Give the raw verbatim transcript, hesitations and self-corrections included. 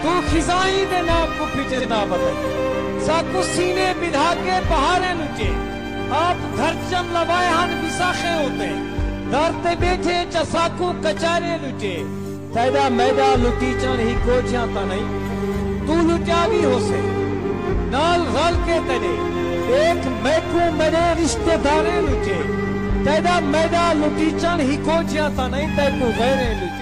तू खिजाई दे ना को पीछे ना बताई साकू सीने बिधा के बहारे लुटे आप घर चम लवाए हन विसाखे होते दर ते बैठे चसाकू कचारे लुटे तैदा मैदा लुटी चन ही को जाता नहीं तू लुटा भी हो से नाल रल के तेरे एक मैकू मेरे रिश्तेदारे लुटे तैदा मैदा लुटी चन ही को जाता नहीं तैकू गैरे लुटे